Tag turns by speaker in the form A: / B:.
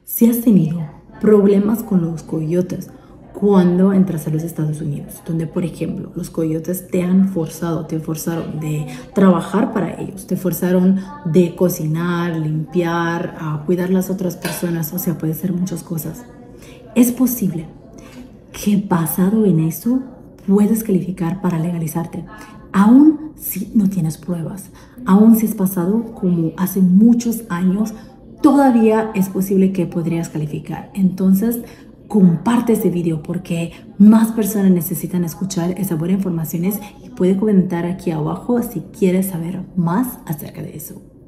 A: Si has tenido problemas con los coyotes cuando entras a los Estados Unidos, donde por ejemplo los coyotes te forzaron de trabajar para ellos, te forzaron de cocinar, limpiar, a cuidar las otras personas, o sea, puede ser muchas cosas. Es posible que basado en eso puedes calificar para legalizarte, aún si no tienes pruebas, aún si es pasado como hace muchos años, todavía es posible que podrías calificar. Entonces, comparte este video porque más personas necesitan escuchar esas buenas informaciones y puede comentar aquí abajo si quieres saber más acerca de eso.